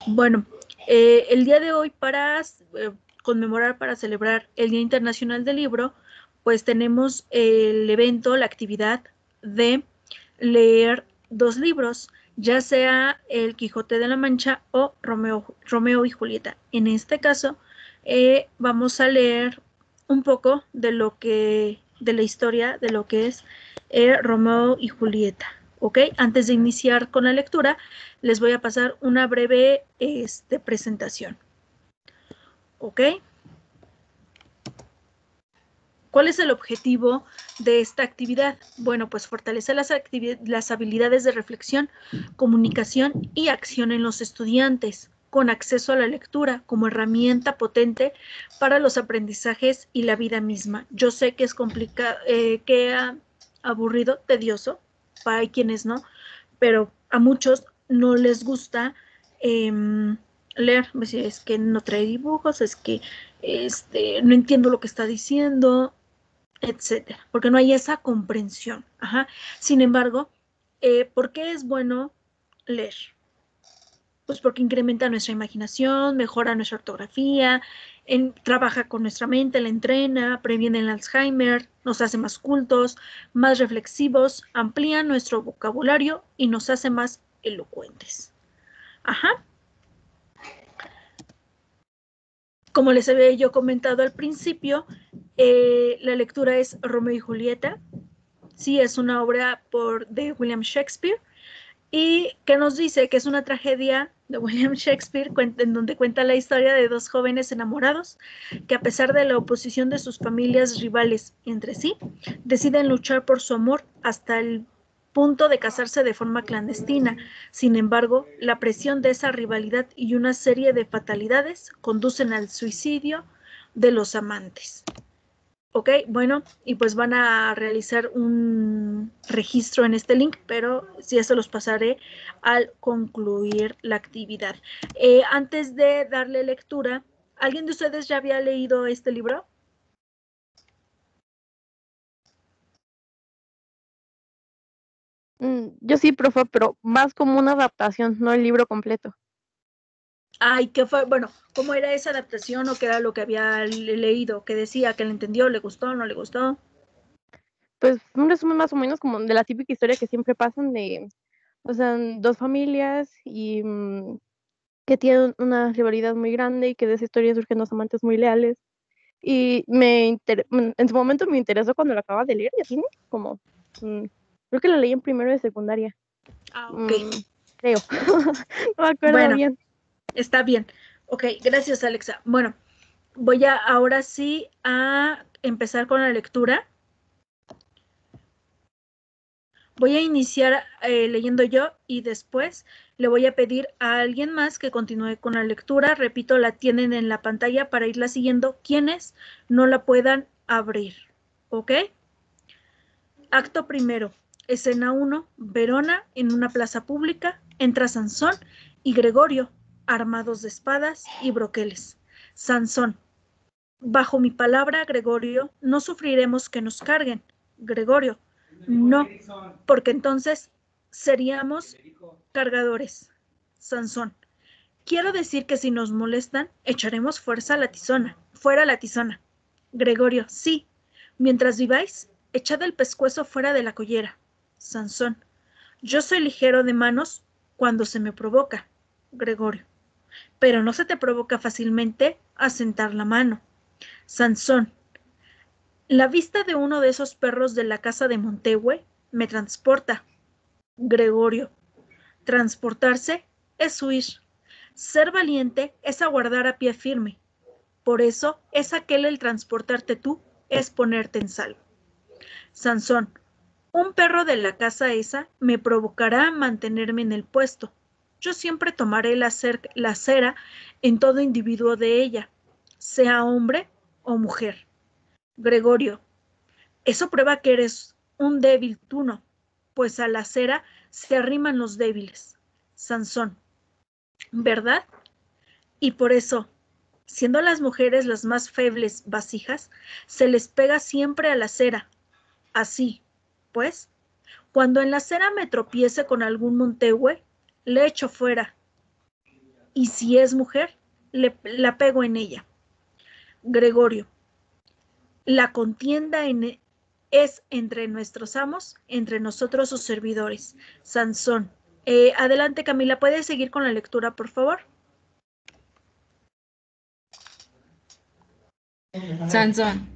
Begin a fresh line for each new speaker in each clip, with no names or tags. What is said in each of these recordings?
Bueno, el día de hoy para conmemorar, para celebrar el Día Internacional del Libro, pues tenemos el evento, la actividad de leer 2 libros, ya sea El Quijote de la Mancha o Romeo y Julieta. En este caso, vamos a leer un poco de la historia de lo que es Romeo y Julieta. ¿Ok? Antes de iniciar con la lectura, les voy a pasar una breve presentación. ¿Ok? ¿Cuál es el objetivo de esta actividad? Bueno, pues fortalecer las habilidades de reflexión, comunicación y acción en los estudiantes, con acceso a la lectura como herramienta potente para los aprendizajes y la vida misma. Yo sé que es complicado, aburrido, tedioso, para quienes no, pero a muchos no les gusta leer. Es que no trae dibujos, es que no entiendo lo que está diciendo, etcétera, porque no hay esa comprensión. Ajá. Sin embargo, ¿por qué es bueno leer? Pues porque incrementa nuestra imaginación, mejora nuestra ortografía, trabaja con nuestra mente, la entrena, previene el Alzheimer, nos hace más cultos, más reflexivos, amplía nuestro vocabulario y nos hace más elocuentes. Ajá. Como les había yo comentado al principio, la lectura es Romeo y Julieta. Sí, es una obra de William Shakespeare, y que nos dice que es una tragedia de William Shakespeare en donde cuenta la historia de 2 jóvenes enamorados que, a pesar de la oposición de sus familias rivales entre sí, deciden luchar por su amor hasta el punto de casarse de forma clandestina. Sin embargo, la presión de esa rivalidad y una serie de fatalidades conducen al suicidio de los amantes. Ok, bueno, y pues van a realizar un registro en este link, pero sí, eso los pasaré al concluir la actividad. Antes de darle lectura, ¿alguien de ustedes ya había leído este libro?
Yo sí, profe, pero más como una adaptación, no el libro completo.
Ay, ¿qué fue? Bueno, ¿cómo era esa adaptación o qué era lo que había leído? ¿Qué decía? ¿Que le entendió? ¿Le gustó? ¿No le gustó?
Pues un resumen más o menos como de la típica historia que siempre pasan de, o sea, 2 familias y que tienen una rivalidad muy grande y que de esa historia surgen 2 amantes muy leales. Y en su momento me interesó cuando lo acababa de leer, y así, ¿no? Como, creo que la leí en primero de secundaria.
Ah, ok.
Mm, creo. No me acuerdo
Bueno,
bien.
está bien. Ok, gracias, Alexa. Bueno, voy ahora sí a empezar con la lectura. Voy a iniciar leyendo yo y después le voy a pedir a alguien más que continúe con la lectura. Repito, la tienen en la pantalla para irla siguiendo quienes no la puedan abrir. ¿Ok? Acto primero. Escena 1. Verona en una plaza pública. Entra Sansón y Gregorio, armados de espadas y broqueles. Sansón. Bajo mi palabra, Gregorio, no sufriremos que nos carguen. Gregorio. No, porque entonces seríamos cargadores. Sansón. Quiero decir que si nos molestan, echaremos fuera la tizona. Gregorio. Sí. Mientras viváis, echad el pescuezo fuera de la collera. Sansón. Yo soy ligero de manos cuando se me provoca. Gregorio. Pero no se te provoca fácilmente asentar la mano. Sansón. La vista de uno de esos perros de la casa de Montegue me transporta. Gregorio. Transportarse es huir. Ser valiente es aguardar a pie firme. Por eso es aquel el transportarte tú, es ponerte en salvo. Sansón. Un perro de la casa esa me provocará a mantenerme en el puesto. Yo siempre tomaré la cera en todo individuo de ella, sea hombre o mujer. Gregorio. Eso prueba que eres un débil tú no, pues a la cera se arriman los débiles. Sansón. ¿Verdad? Y por eso, siendo las mujeres las más febles vasijas, se les pega siempre a la cera. Así, pues, cuando en la cera me tropiece con algún montegüe, le echo fuera y si es mujer, la pego en ella. Gregorio, la contienda es entre nuestros amos, entre nosotros sus servidores. Sansón. Adelante, Camila, ¿puedes seguir con la lectura, por favor?
Sansón.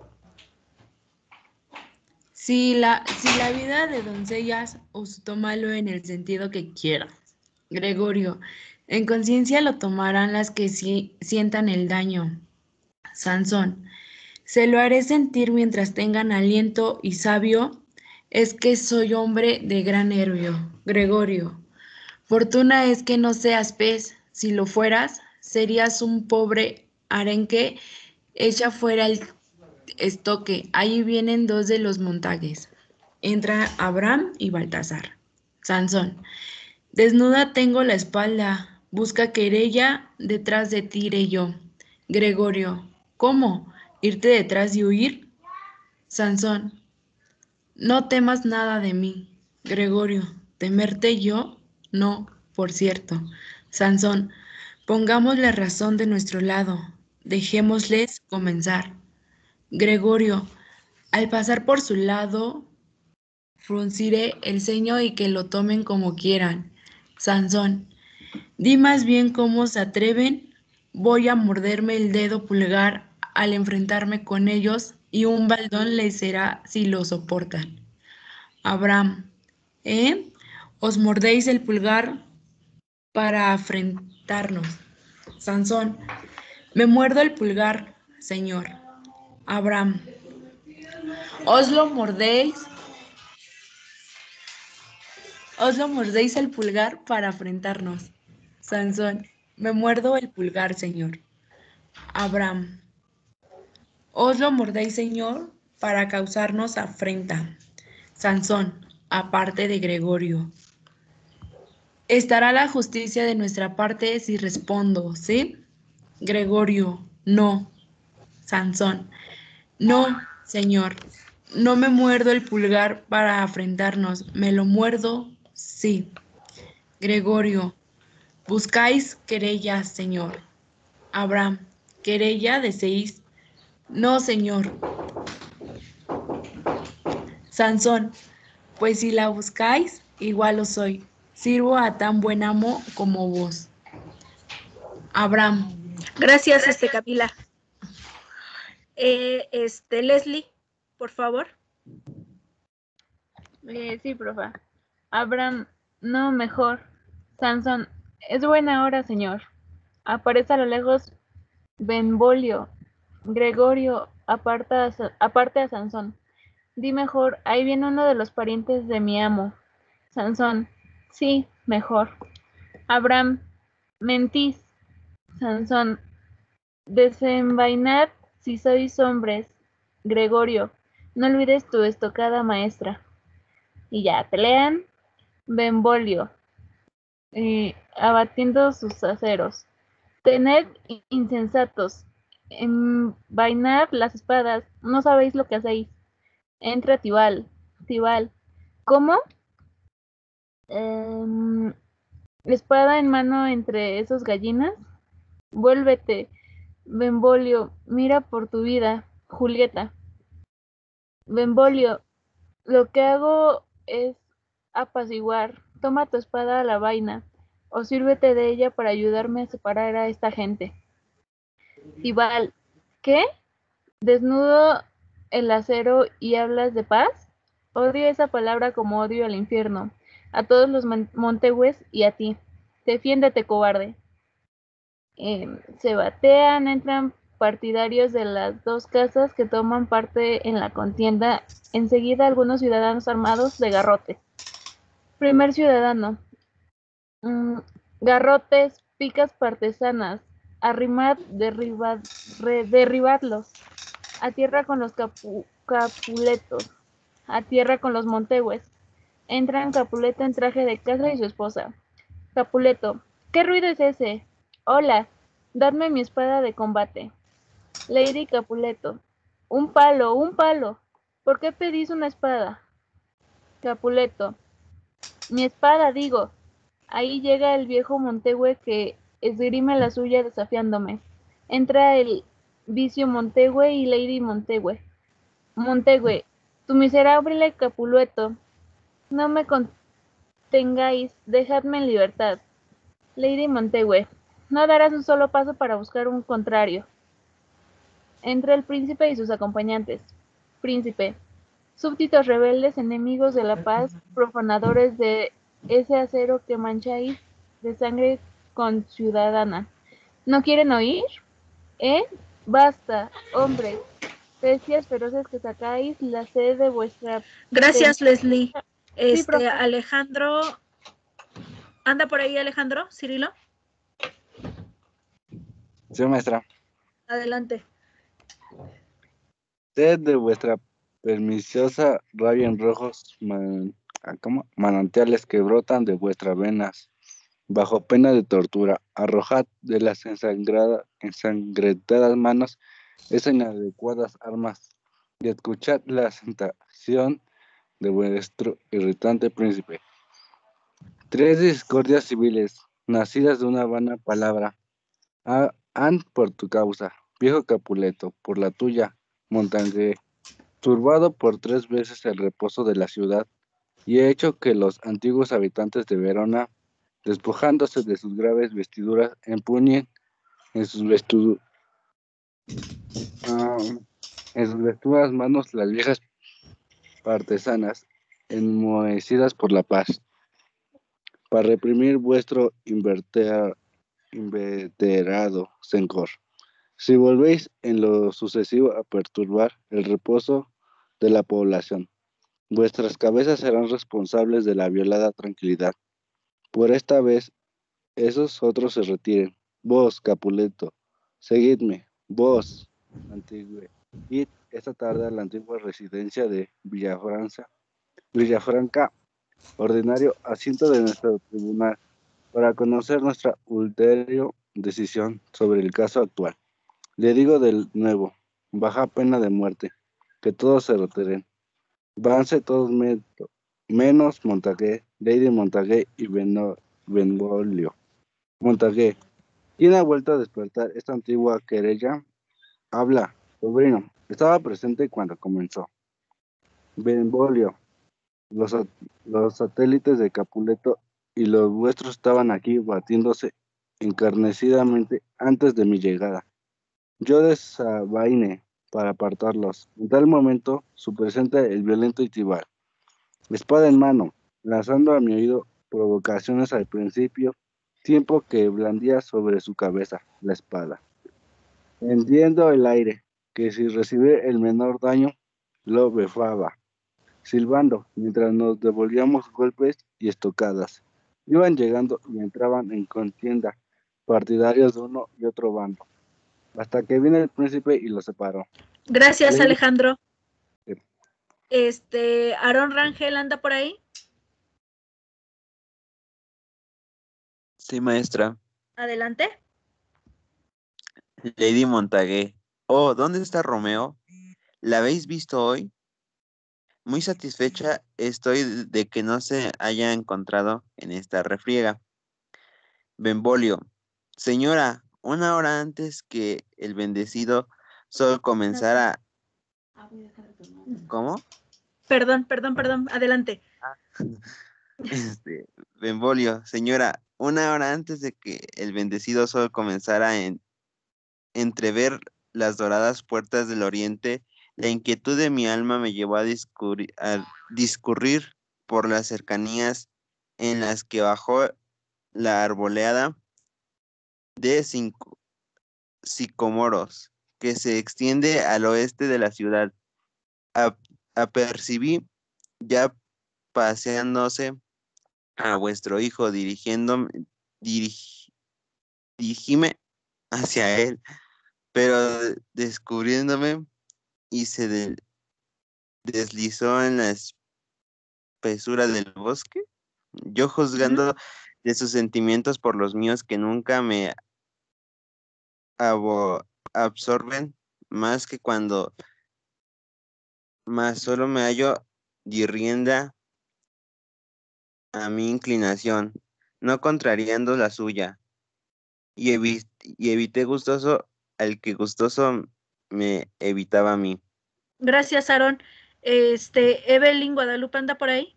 Si la vida de doncellas, os tómalo en el sentido que quieras. Gregorio, en conciencia lo tomarán las que sientan el daño. Sansón, se lo haré sentir mientras tengan aliento y sabio, es que soy hombre de gran nervio. Gregorio, fortuna es que no seas pez, si lo fueras, serías un pobre arenque, echa fuera el estoque, ahí vienen dos de los montajes. Entra Abraham y Baltasar. Sansón, desnuda tengo la espalda, busca querella, detrás de ti iré yo. Gregorio, ¿cómo? ¿Irte detrás y huir? Sansón, no temas nada de mí. Gregorio, ¿temerte yo? No, por cierto. Sansón, pongamos la razón de nuestro lado, dejémosles comenzar. Gregorio, al pasar por su lado, frunciré el ceño y que lo tomen como quieran. Sansón, di más bien cómo se atreven, voy a morderme el dedo pulgar al enfrentarme con ellos y un baldón les será si lo soportan. Abraham, ¿eh? Os mordéis el pulgar para afrentarnos. Sansón, me muerdo el pulgar, señor. Abraham, os lo mordéis el pulgar para afrentarnos. Sansón, me muerdo el pulgar, señor. Abraham, os lo mordéis, señor, para causarnos afrenta. Sansón, aparte de Gregorio. Estará la justicia de nuestra parte si respondo, ¿sí? Gregorio, no. Sansón, no, señor. No me muerdo el pulgar para afrentarnos, me lo muerdo, sí. Gregorio, buscáis querella, señor. Abraham, querella deseáis. No, señor. Sansón, pues si la buscáis, igual lo soy. Sirvo a tan buen amo como vos. Abraham.
Gracias, Camila. Leslie, por favor.
Sí, profa. Abraham, no, mejor. Sansón, es buena hora, señor. Aparece a lo lejos Benvolio. Gregorio, aparte a Sansón. Di mejor, ahí viene uno de los parientes de mi amo. Sansón, sí, mejor. Abraham, mentís. Sansón, desenvainad si sois hombres. Gregorio, no olvides tu estocada maestra. Y ya, pelean. Benvolio, abatiendo sus aceros. Tened insensatos, envainad las espadas, no sabéis lo que hacéis. Entra Tibal. Tibal, ¿cómo? Espada en mano entre esos gallinas. Vuélvete, Benvolio, mira por tu vida. Julieta. Benvolio, lo que hago es apaciguar. Toma tu espada a la vaina, o sírvete de ella para ayudarme a separar a esta gente. Tibal, ¿qué? ¿Desnudo el acero y hablas de paz? Odio esa palabra como odio al infierno, a todos los montegües y a ti. Defiéndete, cobarde. Se batean, entran partidarios de las dos casas que toman parte en la contienda. Enseguida algunos ciudadanos armados de garrotes. Primer ciudadano. Garrotes, picas partesanas. Arrimad, derribadlos. A tierra con los Capuletos. A tierra con los montegües. Entran Capuleto en traje de casa y su esposa. Capuleto, ¿qué ruido es ese? Hola, dadme mi espada de combate. Lady Capuleto, un palo, un palo. ¿Por qué pedís una espada? Capuleto, mi espada, digo. Ahí llega el viejo montegüe que
esgrime la suya desafiándome. Entra el vicio Montegüe y Lady Montegüe. Montegüe, tu miserable Capuleto, no me contengáis, dejadme en libertad. Lady Montegüe, no darás un solo paso para buscar un contrario. Entra el príncipe y sus acompañantes. Príncipe, súbditos rebeldes, enemigos de la paz, profanadores de ese acero que mancháis de sangre conciudadana. ¿No quieren oír? ¿Eh? Basta, hombres, bestias feroces que sacáis la sed de vuestra...
Gracias, Leslie.
Sí, profe.
Alejandro, ¿anda por ahí Alejandro? ¿Cirilo?
Sí, maestra.
Adelante.
Sed de vuestra perniciosa rabia en rojos manantiales que brotan de vuestras venas, bajo pena de tortura, arrojad de las ensangrentadas manos esas inadecuadas armas y escuchad la sentación de vuestro irritante príncipe. 3 discordias civiles, nacidas de una vana palabra, han por tu causa, viejo Capuleto, por la tuya, Montague, turbado por 3 veces el reposo de la ciudad, y he hecho que los antiguos habitantes de Verona, despojándose de sus graves vestiduras, empuñen en sus vestudas manos las viejas partesanas, enmohecidas por la paz, para reprimir vuestro inveterado rencor. Si volvéis en lo sucesivo a perturbar el reposo de la población, vuestras cabezas serán responsables de la violada tranquilidad. Por esta vez, esos otros se retiren. Vos, Capuleto, seguidme. Vos, Antigüe, id esta tarde a la antigua residencia de Villafranca, ordinario asiento de nuestro tribunal, para conocer nuestra ulterior decisión sobre el caso actual. Le digo de nuevo, baja pena de muerte, que todos se retiren. Vanse todos menos Montague, Lady Montague y Benvolio. Montague, ¿quién ha vuelto a despertar esta antigua querella? Habla, sobrino. Estaba presente cuando comenzó. Benvolio, los satélites de Capuleto y los vuestros estaban aquí batiéndose encarnecidamente antes de mi llegada. Yo desavainé para apartarlos. En tal momento, su presente el violento Itibar, espada en mano, lanzando a mi oído provocaciones al principio, tiempo que blandía sobre su cabeza la espada, hendiendo el aire, que si recibía el menor daño, lo befaba, silbando, mientras nos devolvíamos golpes y estocadas. Iban llegando y entraban en contienda, partidarios de uno y otro bando, hasta que vino el príncipe y los separó.
Gracias,
Lady-
Alejandro. Aarón Rangel, ¿anda por ahí?
Sí, maestra.
Adelante.
Lady Montague. Oh, ¿dónde está Romeo? ¿La habéis visto hoy? Muy satisfecha estoy de que no se haya encontrado en esta refriega. Benvolio. Señora, 1 hora antes que el bendecido sol comenzara... ¿Cómo?
Perdón, adelante.
Benvolio, señora, 1 hora antes de que el bendecido sol comenzara a entrever las doradas puertas del oriente, la inquietud de mi alma me llevó a discurrir por las cercanías en las que bajó la arboleada de sicomoros que se extiende al oeste de la ciudad. Apercibí ya paseándose a vuestro hijo, dirigíme hacia él, pero descubriéndome y se deslizó en la espesura del bosque, yo juzgando de sus sentimientos por los míos que nunca me absorben más que cuando más solo me hallo di rienda a mi inclinación, no contrariando la suya, y evité gustoso al que gustoso me evitaba a mí.
Gracias, Aaron. Evelyn Guadalupe anda por ahí.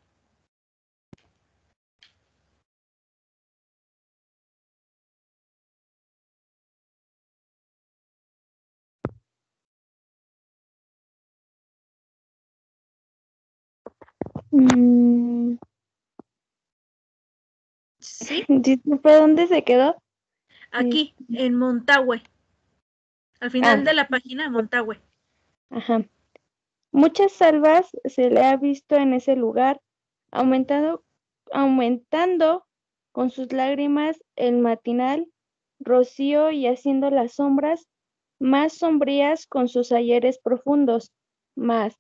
Sí,
Disculpe, ¿dónde se quedó?
aquí, en Montague. Al final de la página, Montague.
Ajá. Muchas salvas se le ha visto en ese lugar, aumentando con sus lágrimas el matinal rocío y haciendo las sombras más sombrías con sus ayeres profundos, más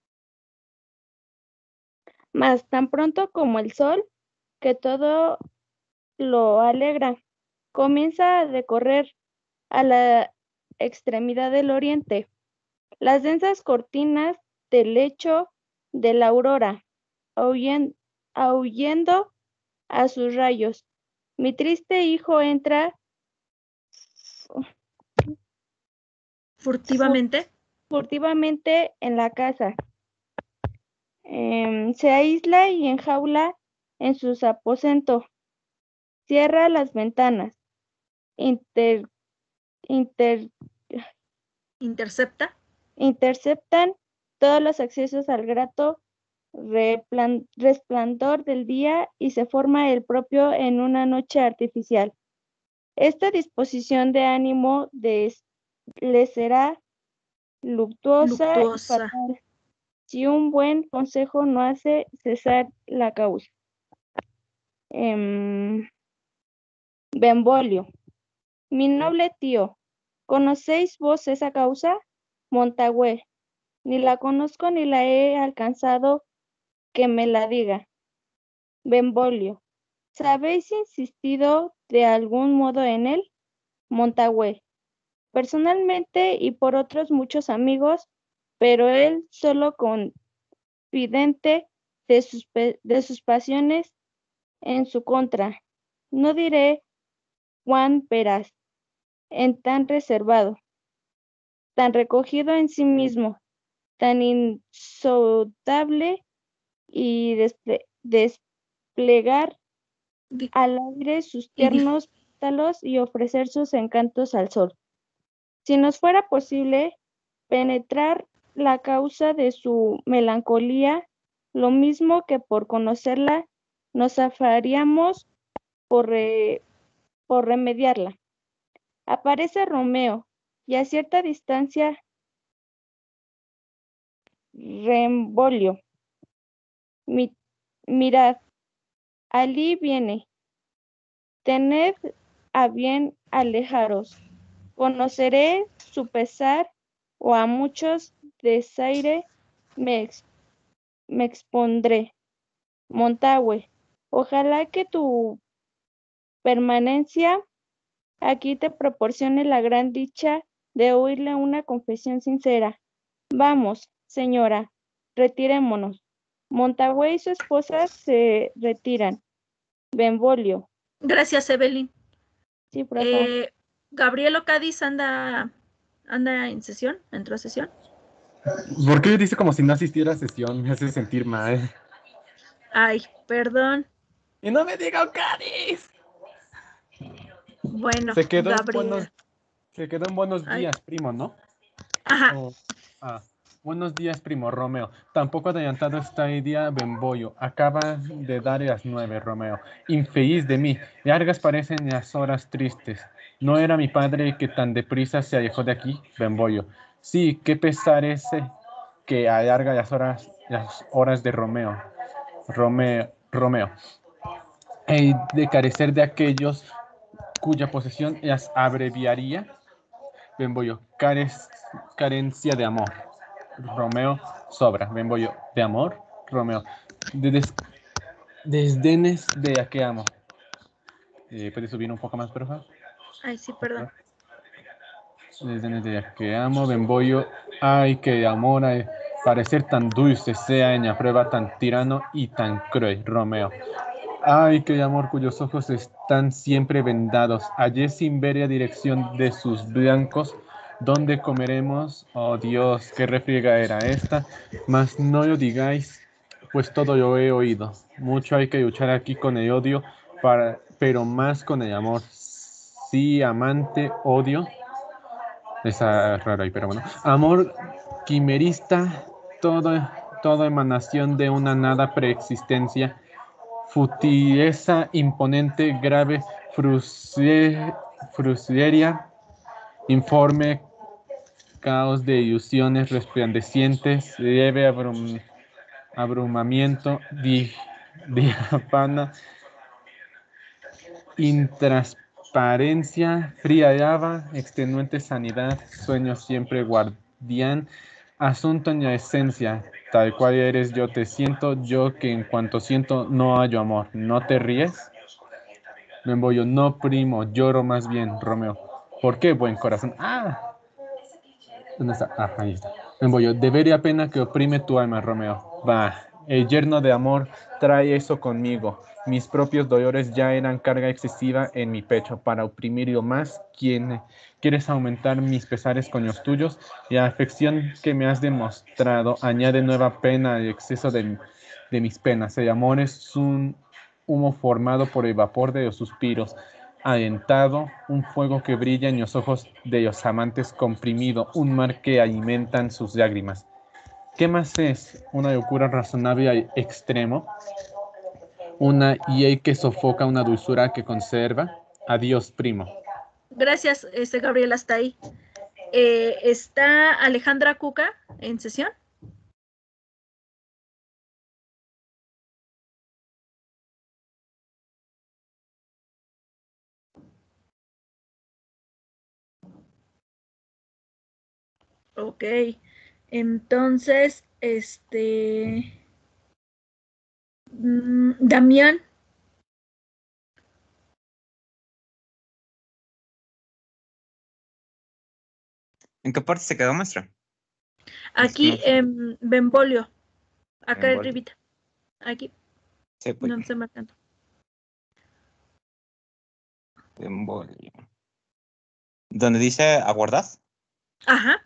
tan pronto como el sol, que todo lo alegra, comienza a recorrer a la extremidad del oriente las densas cortinas del lecho de la aurora, ahuyendo a sus rayos. Mi triste hijo entra
Furtivamente.
furtivamente en la casa. Se aísla y enjaula en sus aposentos. Cierra las ventanas.
Intercepta.
Interceptan todos los accesos al grato resplandor del día y se forma el propio en una noche artificial. Esta disposición de ánimo le será luctuosa y fatal si un buen consejo no hace cesar la causa. Benvolio, mi noble tío, ¿conocéis vos esa causa? Montague, ni la conozco ni la he alcanzado que me la diga. Benvolio, ¿sabéis insistido de algún modo en él? Montague, personalmente y por otros muchos amigos, pero él solo confidente de sus pasiones en su contra. No diré cuán veraz, en tan reservado, tan recogido en sí mismo, tan insondable y desplegar al aire sus tiernos pétalos y ofrecer sus encantos al sol. Si nos fuera posible penetrar la causa de su melancolía, lo mismo que por conocerla, nos afaríamos por remediarla. Aparece Romeo, y a cierta distancia Benvolio. Mirad, allí viene. Tened a bien alejaros. Conoceré su pesar, o a muchos desaire me expondré. Montague, ojalá que tu permanencia aquí te proporcione la gran dicha de oírle una confesión sincera. Vamos, señora, retirémonos. Montague y su esposa se retiran. Benvolio.
Gracias, Evelyn.
Sí, por favor.
Gabrielo Cádiz anda en sesión, entró a sesión.
¿Por qué dice como si no asistiera a sesión? Me hace sentir mal.
Ay, perdón.
¡Y no me diga Cádiz!
Bueno,
se quedó
Gabriel.
en buenos días, primo, ¿no?
Ajá.
Buenos días, primo Romeo. Tampoco adelantado está el día Benvolio. Acaba de dar las 9, Romeo. Infeliz de mí. Largas parecen las horas tristes. ¿No era mi padre que tan deprisa se alejó de aquí, Benvolio? Sí, qué pesar ese que alarga las horas de Romeo. Romeo. He de carecer de aquellos cuya posesión las abreviaría. Benvolio, carencia de amor. Romeo, sobra. Benvolio, de amor. Romeo, desdenes de a que amo. ¿Puedes subir un poco más, por favor?
Ay, sí, perdón.
Desdenes de a que amo. Benvolio, ay, que amor, ay, parecer tan dulce sea en la prueba tan tirano y tan cruel. Romeo, Ay, qué amor cuyos ojos están siempre vendados. Hallé sin ver a dirección de sus blancos. ¿Dónde comeremos? Oh Dios, qué refriega era esta. Mas no lo digáis, pues todo lo he oído. Mucho hay que luchar aquí con el odio, pero más con el amor. Sí, amante, odio. Esa es rara ahí, pero bueno. Amor quimerista, todo emanación de una nada preexistencia. Futileza imponente, grave, frusleria, informe, caos de ilusiones resplandecientes, leve abrumamiento, diafana, intransparencia, fría lava, extenuante sanidad, sueño siempre guardián, asunto en la esencia, tal cual eres yo te siento, yo que en cuanto siento no hallo amor. ¿No te ríes? Membollo, no primo, lloro más bien, Romeo. ¿Por qué, buen corazón? Ah, ¿dónde está? Ah, ahí está. Membollo, debería pena que oprime tu alma, Romeo. Va, el yerno de amor trae eso conmigo. Mis propios dolores ya eran carga excesiva en mi pecho. Para oprimirlo más, quieres aumentar mis pesares con los tuyos. La afección que me has demostrado añade nueva pena al exceso de mis penas. El amor es un humo formado por el vapor de los suspiros, alentado, un fuego que brilla en los ojos de los amantes, comprimido, un mar que alimentan sus lágrimas. ¿Qué más es una locura razonable al extremo? Una hiel que sofoca, una dulzura que conserva. Adiós, primo.
Gracias, Gabriel, hasta ahí. ¿Está Alejandra Cuca en sesión? Ok, entonces, Damián.
¿En qué parte se quedó, maestra?
Aquí en Benvolio, acá
Benvolio.
arribita, aquí,
Sí, pues.
no estoy marcando.
Benvolio. ¿Dónde dice aguardad?
Ajá.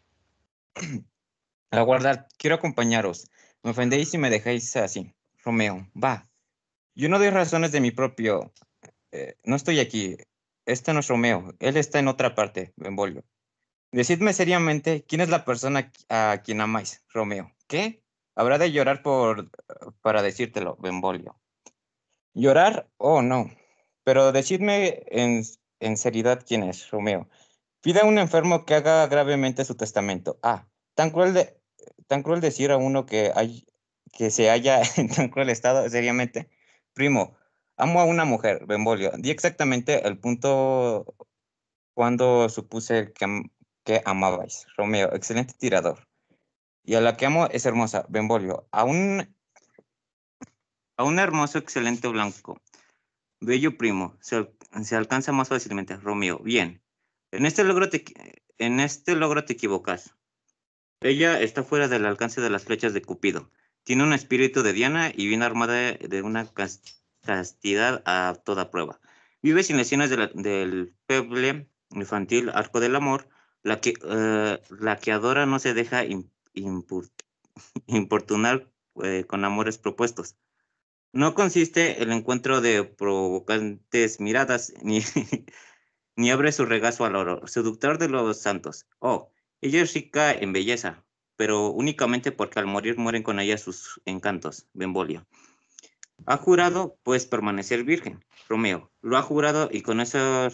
Aguardad, quiero acompañaros. Me ofendéis si me dejáis así. Romeo, va. Yo no doy razones de mi propio. No estoy aquí. Este no es Romeo. Él está en otra parte, Benvolio. Decidme seriamente, ¿quién es la persona a quien amáis, Romeo? ¿Qué? Habrá de llorar para decírtelo, Benvolio. ¿Llorar? Oh, no. Pero decidme en seriedad quién es, Romeo. Pide a un enfermo que haga gravemente su testamento. Ah, tan cruel decir a uno que se halla en tan cruel estado, seriamente. Primo, amo a una mujer, Benvolio. Di exactamente el punto cuando supuse que amabais. Romeo, excelente tirador. Y a la que amo es hermosa, Benvolio. A un hermoso, excelente blanco. Bello primo, se alcanza más fácilmente. Romeo, bien. En este logro te equivocas. Ella está fuera del alcance de las flechas de Cupido. Tiene un espíritu de Diana y viene armada de una castidad a toda prueba. Vive sin lesiones del feble infantil arco del amor. La que adora no se deja importunar con amores propuestos. No consiste el encuentro de provocantes miradas, ni abre su regazo al oro, seductor de los santos. Oh, ella es rica en belleza, pero únicamente porque al morir mueren con ella sus encantos, Benvolio. Ha jurado, pues, permanecer virgen, Romeo. Lo ha jurado y con eso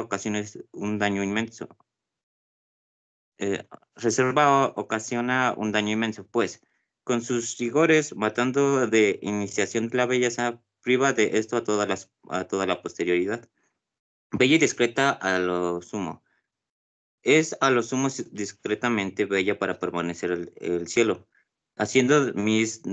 ocasiona un daño inmenso, pues, con sus rigores, matando de iniciación la belleza, priva de esto a toda la posterioridad. Bella y discreta a lo sumo. Es a lo sumo discretamente bella para permanecer el cielo, haciendo mis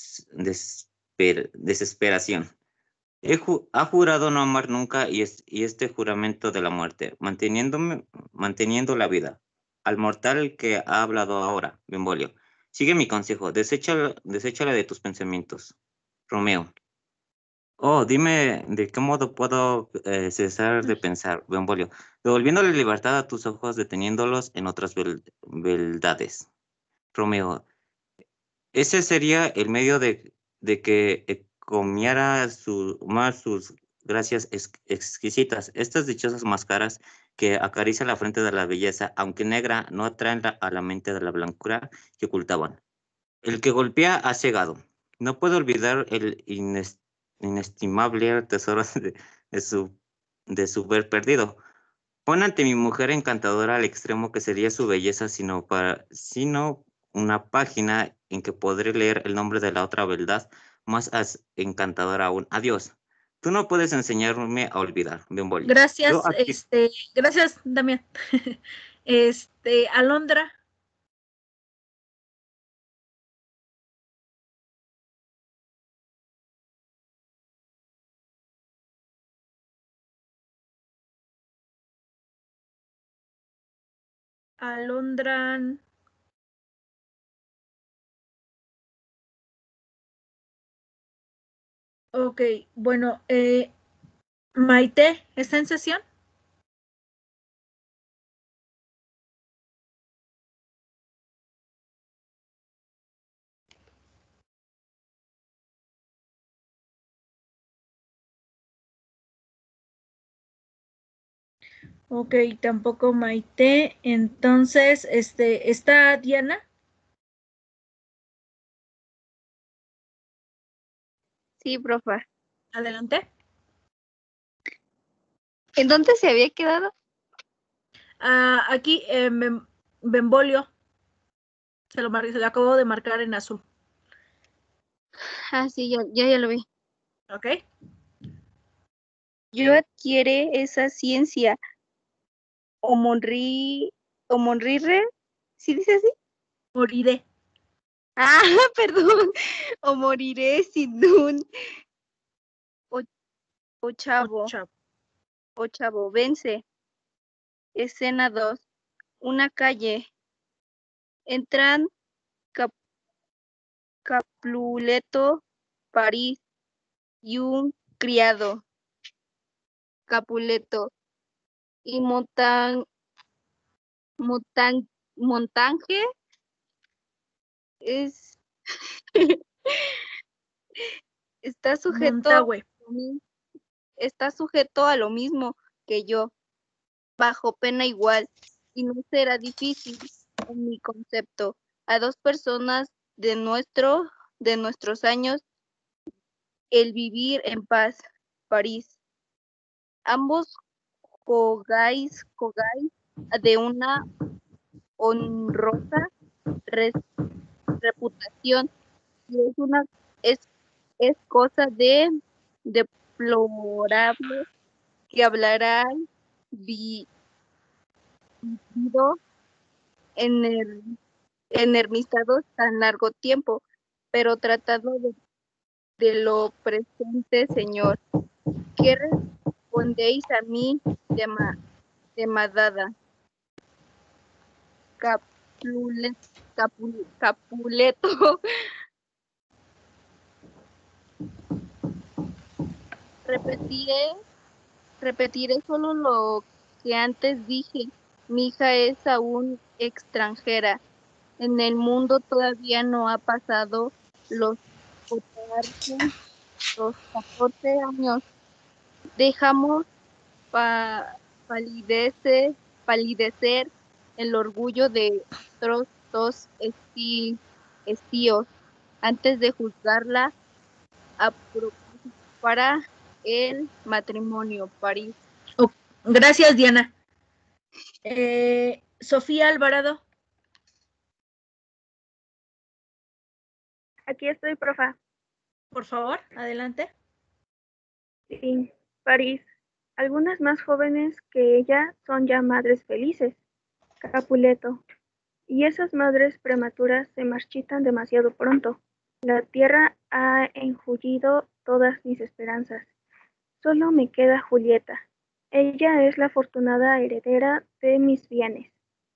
desesperación. Ha jurado no amar nunca y este juramento de la muerte, manteniendo la vida. Al mortal que ha hablado ahora, Benvolio, sigue mi consejo, deséchala de tus pensamientos. Romeo, Oh, dime de qué modo puedo cesar de pensar, Benvolio, devolviéndole libertad a tus ojos, deteniéndolos en otras beldades. Romeo, ese sería el medio de que comiera más sus gracias exquisitas. Estas dichosas máscaras que acarician la frente de la belleza, aunque negra, no atraen a la mente de la blancura que ocultaban. El que golpea ha cegado. No puedo olvidar el inestimable tesoro de su ver perdido. Pon ante mi mujer encantadora al extremo que sería su belleza, sino una página en que podré leer el nombre de la otra beldad más encantadora aún. Adiós. Tú no puedes enseñarme a olvidar, Benvolio.
Gracias, gracias, Damián. Alondra. Alondra. Ok, bueno, Maite, ¿está en sesión? Ok, tampoco Maite. Entonces, ¿está Diana?
Sí, profa.
Adelante.
¿En dónde se había quedado?
Aquí, Benvolio. Se lo acabo de marcar en azul.
Ah, sí, ya lo vi.
Ok.
Yo adquiere esa ciencia o monrirre, ¿sí dice así?
Moriré.
Ah, perdón. O moriré sin un chavo. O chavo, vence. Escena 2. Una calle. Entran Capuleto, París y un criado. Capuleto y Montaje es está sujeto a lo mismo que yo, bajo pena igual, y no será difícil en mi concepto a dos personas de nuestros años el vivir en paz. París. Ambos cogáis de una honrosa reputación y es cosa de deplorable que hablarán vivido enemistado tan largo tiempo, pero tratado de lo presente, Señor. ¿Qué respondéis a mí, demadada? Capuleto. Repetiré solo lo que antes dije. Mi hija es aún extranjera. En el mundo todavía no ha pasado los 14 años. Dejamos palidecer el orgullo de otros dos estíos antes de juzgarla a propósito para el matrimonio. París.
Gracias, Diana. Sofía Alvarado.
Aquí estoy, profa.
Por favor, adelante.
Sí, París. Algunas más jóvenes que ella son ya madres felices. Capuleto. Y esas madres prematuras se marchitan demasiado pronto. La tierra ha enjullido todas mis esperanzas. Solo me queda Julieta. Ella es la afortunada heredera de mis bienes.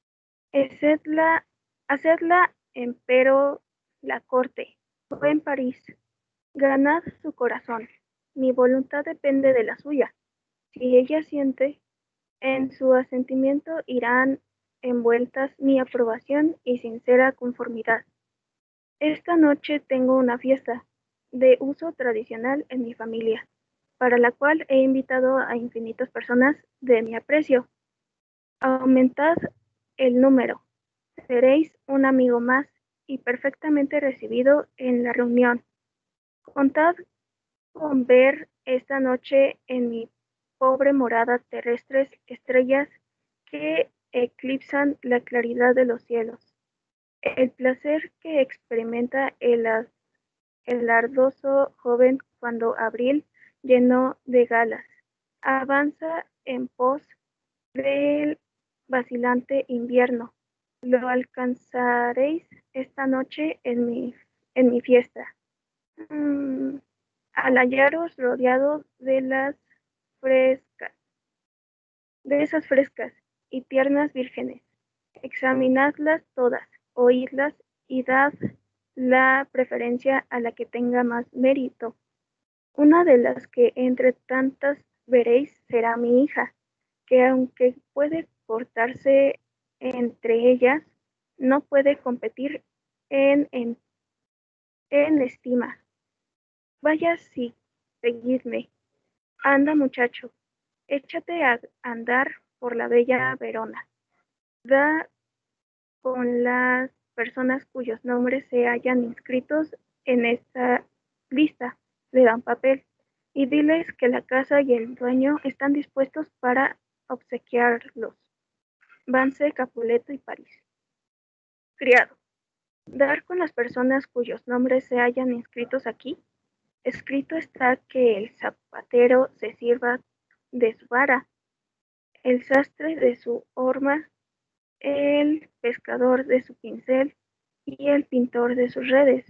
Hacedla empero la corte. Fue en París. Ganad su corazón.
Mi voluntad depende de la suya. Si ella siente, en su asentimiento irán envueltas mi aprobación y sincera conformidad. Esta noche tengo una fiesta de uso tradicional en mi familia, para la cual he invitado a infinitas personas de mi aprecio. Aumentad el número. Seréis un amigo más y perfectamente recibido en la reunión. Contad con ver esta noche en mi pobre morada terrestres estrellas que eclipsan la claridad de los cielos. El placer que experimenta el ardoso joven cuando abril, lleno de galas, avanza en pos del vacilante invierno. Lo alcanzaréis esta noche en mi fiesta. Al hallaros rodeados de esas frescas y tiernas vírgenes, examinadlas todas, oídlas y dad la preferencia a la que tenga más mérito. Una de las que entre tantas veréis será mi hija, que aunque puede portarse entre ellas, no puede competir en estima. Vaya sí, seguidme. Anda, muchacho, échate a andar por la bella Verona. Da con las personas cuyos nombres se hayan inscritos en esta lista, le dan papel y diles que la casa y el dueño están dispuestos para obsequiarlos. Vance, Capuleto y París. Criado. Dar con las personas cuyos nombres se hayan inscritos aquí. Escrito está que el zapatero se sirva de su vara, el sastre de su horma, el pescador de su pincel y el pintor de sus redes.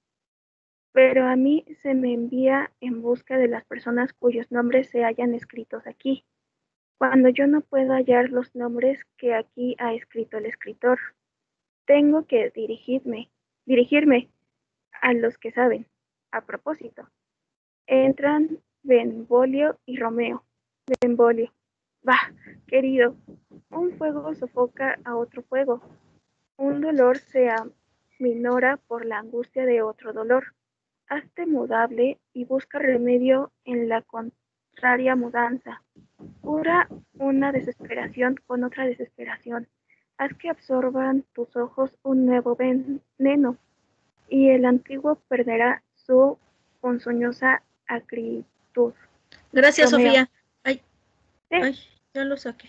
Pero a mí se me envía en busca de las personas cuyos nombres se hayan escritos aquí, cuando yo no puedo hallar los nombres que aquí ha escrito el escritor. Tengo que dirigirme a los que saben. A propósito, entran Benvolio y Romeo. Benvolio. Bah, querido, un fuego sofoca a otro fuego. Un dolor se aminora por la angustia de otro dolor. Hazte mudable y busca remedio en la contraria mudanza. Cura una desesperación con otra desesperación. Haz que absorban tus ojos un nuevo veneno, y el antiguo perderá su ponzoñosa acritud.
Gracias,
Romeo.
Sofía. Ay,
Sí.
ay, ya lo saqué.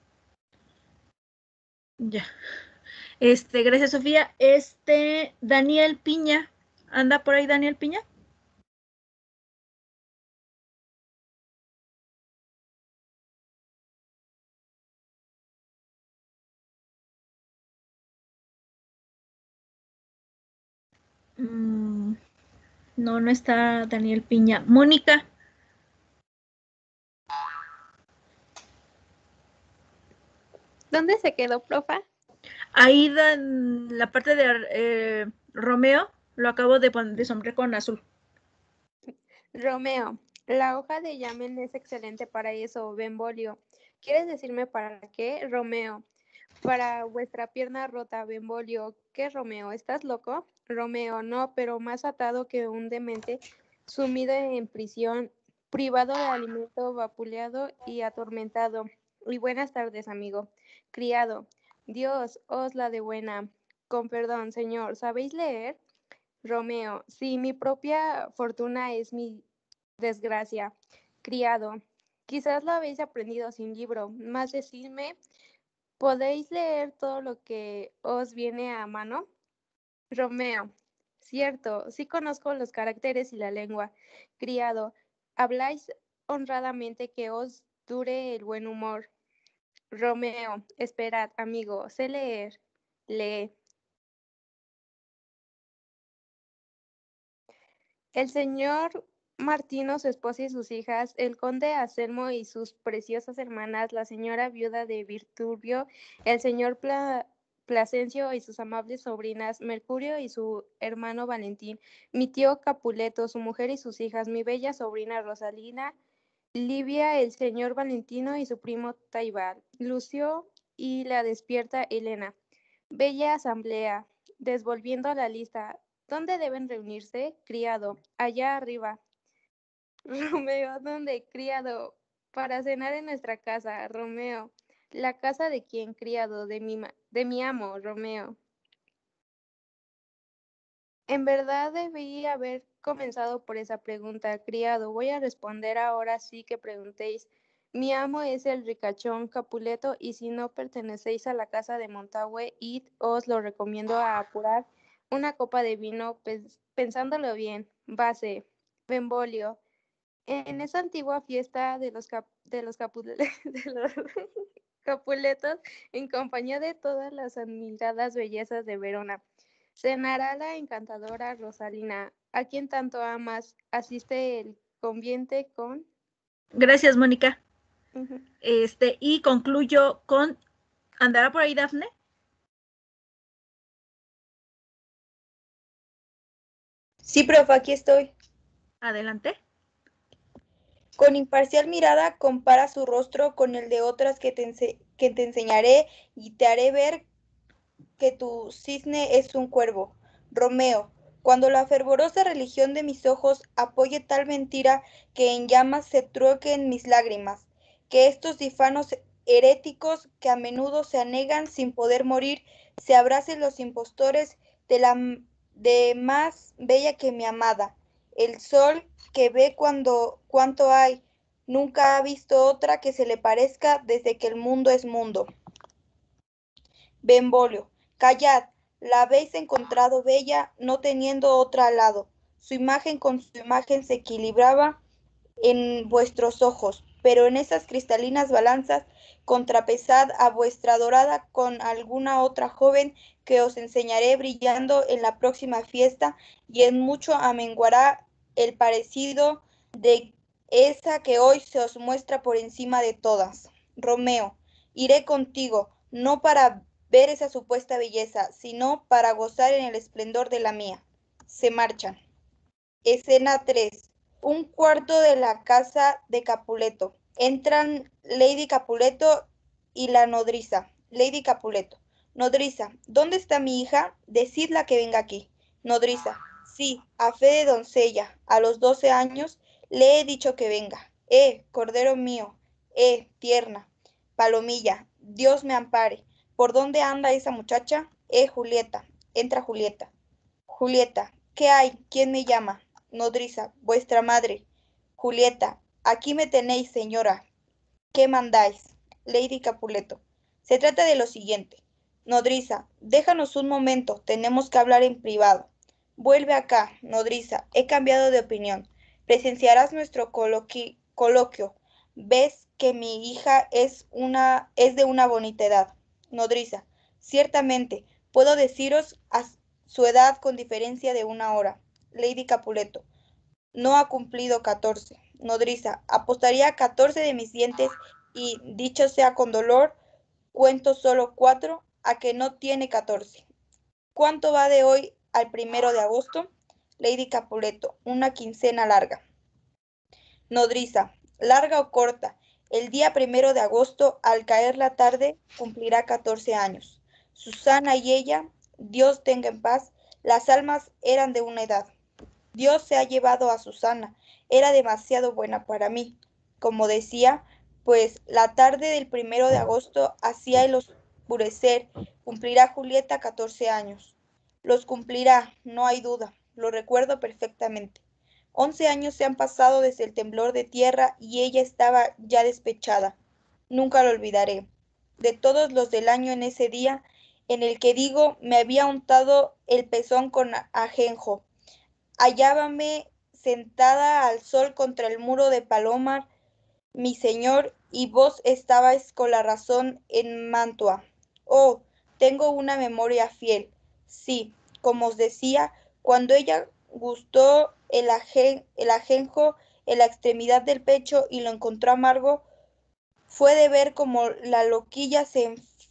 Ya. Gracias, Sofía. Daniel Piña. ¿Anda por ahí Daniel Piña? No, no está Daniel Piña. Mónica.
¿Dónde se quedó, profa?
Ahí la parte de Romeo, lo acabo de sombrear con azul.
Romeo, la hoja de llamen es excelente para eso, Benvolio. ¿Quieres decirme para qué, Romeo? Para vuestra pierna rota, Benvolio. ¿Qué, Romeo? ¿Estás loco? Romeo, no, pero más atado que un demente, sumido en prisión, privado de alimento, vapuleado y atormentado. Y buenas tardes, amigo. Criado, Dios os la de buena. Con perdón, señor, ¿sabéis leer? Romeo, sí, mi propia fortuna es mi desgracia. Criado, quizás lo habéis aprendido sin libro, mas decidme, ¿podéis leer todo lo que os viene a mano? Romeo, cierto, sí conozco los caracteres y la lengua. Criado, habláis honradamente que os dure el buen humor. Romeo, esperad, amigo, sé leer. Lee. El señor Martino, su esposa y sus hijas, el conde Anselmo y sus preciosas hermanas, la señora viuda de Virturbio, el señor Plasencio y sus amables sobrinas, Mercurio y su hermano Valentín, mi tío Capuleto, su mujer y sus hijas, mi bella sobrina Rosalina, Livia, el señor Valentino y su primo Taibal, Lucio y la despierta Elena. Bella asamblea, desvolviendo la lista. ¿Dónde deben reunirse? Criado, allá arriba. Romeo, ¿dónde? Criado, para cenar en nuestra casa. Romeo, ¿la casa de quién? Criado, de mi amo, Romeo. En verdad debí haber comenzado por esa pregunta, criado. Voy a responder ahora sí que preguntéis. Mi amo es el ricachón Capuleto, y si no pertenecéis a la casa de Montague, id, os lo recomiendo a apurar una copa de vino, pensándolo bien. Base, Benvolio. En esa antigua fiesta de los Capuletos, en compañía de todas las admiradas bellezas de Verona, cenará la encantadora Rosalina, a quien tanto amas. Asiste el conviente con...
Gracias, Mónica.
Ujú.
Y concluyo con, ¿andará por ahí Dafne?
Sí, profe, aquí estoy.
Adelante.
Con imparcial mirada compara su rostro con el de otras que te enseñaré y te haré ver que tu cisne es un cuervo. Romeo, cuando la fervorosa religión de mis ojos apoye tal mentira que en llamas se truequen mis lágrimas, que estos difanos heréticos que a menudo se anegan sin poder morir, se abracen los impostores de más bella que mi amada. El sol que ve cuánto hay, nunca ha visto otra que se le parezca desde que el mundo es mundo. Benvolio, callad, la habéis encontrado bella, no teniendo otra al lado. Su imagen con su imagen se equilibraba en vuestros ojos, pero en esas cristalinas balanzas contrapesad a vuestra dorada con alguna otra joven que os enseñaré brillando en la próxima fiesta, y en mucho amenguará el parecido de esa que hoy se os muestra por encima de todas. Romeo, iré contigo, no para ver esa supuesta belleza, sino para gozar en el esplendor de la mía. Se marchan. Escena 3. Un cuarto de la casa de Capuleto. Entran Lady Capuleto y la nodriza. Lady Capuleto. Nodriza, ¿dónde está mi hija? Decidla que venga aquí. Nodriza, sí, a fe de doncella, a los 12 años le he dicho que venga. Cordero mío, tierna. Palomilla, Dios me ampare. ¿Por dónde anda esa muchacha? Julieta. Entra Julieta. Julieta, ¿qué hay? ¿Quién me llama? Nodriza, vuestra madre. Julieta, aquí me tenéis, señora. ¿Qué mandáis? Lady Capuleto. Se trata de lo siguiente. Nodriza, déjanos un momento, tenemos que hablar en privado. Vuelve acá, nodriza, he cambiado de opinión. Presenciarás nuestro coloquio. Ves que mi hija es de una bonita edad. Nodriza, ciertamente, puedo deciros a su edad con diferencia de 1 hora. Lady Capuleto, no ha cumplido 14. Nodriza, apostaría a 14 de mis dientes y, dicho sea con dolor, cuento solo 4, a que no tiene 14. ¿Cuánto va de hoy al 1 de agosto? Lady Capuleto, una quincena larga. Nodriza, larga o corta, el día 1 de agosto, al caer la tarde, cumplirá 14 años. Susana y ella, Dios tenga en paz, las almas eran de una edad. Dios se ha llevado a Susana, era demasiado buena para mí. Como decía, pues la tarde del 1 de agosto, hacia el oscurecer, cumplirá Julieta 14 años. Los cumplirá, no hay duda, lo recuerdo perfectamente. 11 años se han pasado desde el temblor de tierra y ella estaba ya despechada. Nunca lo olvidaré. De todos los del año en ese día, en el que digo, me había untado el pezón con ajenjo. Hallábame sentada al sol contra el muro de Palomar, mi señor, y vos estabais con la razón en Mantua. Oh, tengo una memoria fiel. Sí, como os decía, cuando ella gustó el ajenjo en la extremidad del pecho y lo encontró amargo, fue de ver cómo la loquilla se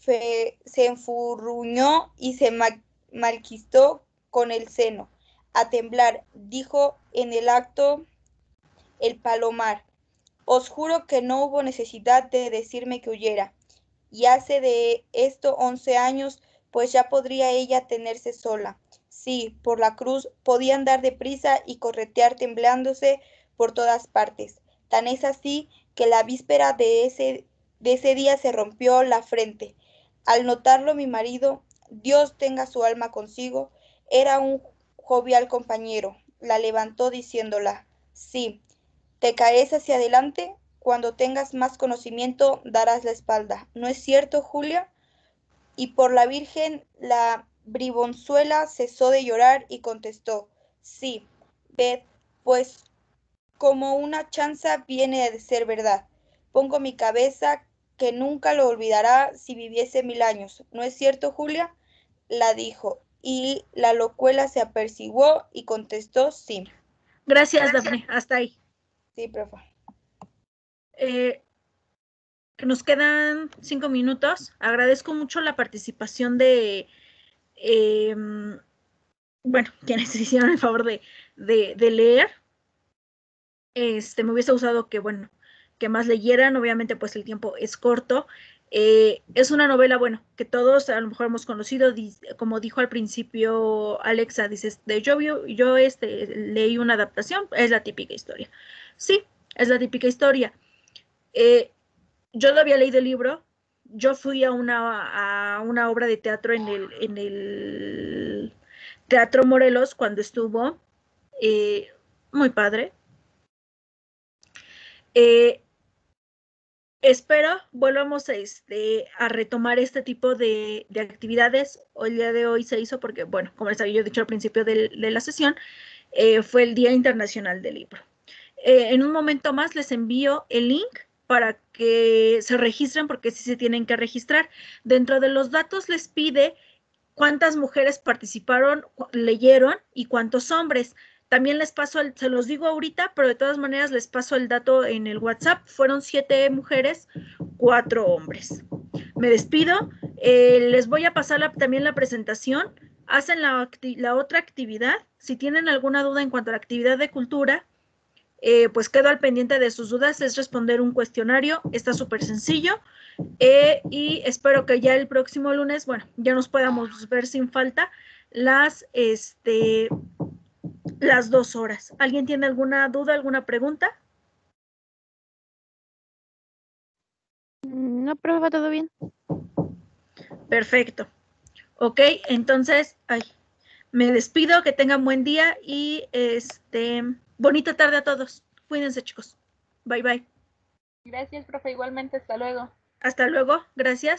se enfurruñó y se malquistó con el seno. A temblar, dijo en el acto el Palomar. Os juro que no hubo necesidad de decirme que huyera. Y hace de esto 11 años, pues ya podría ella tenerse sola. Sí, por la cruz podía andar deprisa y corretear temblándose por todas partes. Tan es así que la víspera de ese día se rompió la frente. Al notarlo mi marido, Dios tenga su alma consigo, era un jovial compañero. La levantó diciéndola, sí, te caerás hacia adelante, cuando tengas más conocimiento darás la espalda. ¿No es cierto, Julia? Y por la Virgen, la bribonzuela cesó de llorar y contestó, sí, ved, pues como una chanza viene de ser verdad. Pongo mi cabeza que nunca lo olvidará si viviese 1000 años. ¿No es cierto, Julia? La dijo, y la locuela se apercibó y contestó sí.
Gracias, Dafne. Hasta ahí.
Sí, profe.
Nos quedan 5 minutos. Agradezco mucho la participación de, bueno, quienes hicieron el favor de leer. Me hubiese gustado que, bueno, que más leyeran. Obviamente, pues el tiempo es corto. Es una novela, bueno, que todos a lo mejor hemos conocido, como dijo al principio Alexa, dices, yo leí una adaptación, es la típica historia. Sí, es la típica historia. Yo no había leído el libro, yo fui a una obra de teatro en el Teatro Morelos cuando estuvo, muy padre. Espero volvamos a retomar este tipo de actividades. El día de hoy se hizo porque, bueno, como les había dicho al principio de la sesión, fue el Día Internacional del Libro. En un momento más les envío el link para que se registren, porque sí se tienen que registrar. Dentro de los datos les pide cuántas mujeres participaron, leyeron y cuántos hombres. También les paso, se los digo ahorita, pero de todas maneras les paso el dato en el WhatsApp. Fueron 7 mujeres, 4 hombres. Me despido. Les voy a pasar también la presentación. Hacen la otra actividad. Si tienen alguna duda en cuanto a la actividad de cultura, pues quedo al pendiente de sus dudas. Es responder un cuestionario. Está súper sencillo. Y espero que ya el próximo lunes, bueno, ya nos podamos ver sin falta las 2 horas. ¿Alguien tiene alguna duda, alguna pregunta?
No, profe, va todo bien.
Perfecto. Ok, entonces, me despido, que tengan buen día y bonita tarde a todos. Cuídense, chicos. Bye, bye.
Gracias, profe, igualmente, hasta luego.
Hasta luego, gracias.